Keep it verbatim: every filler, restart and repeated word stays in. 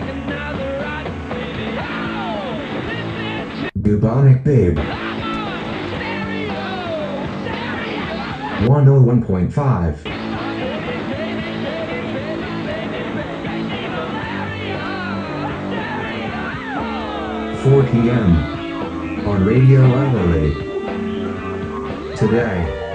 Bubonic Babe. one oh one point five. four p m on Radio Adelaide. Today.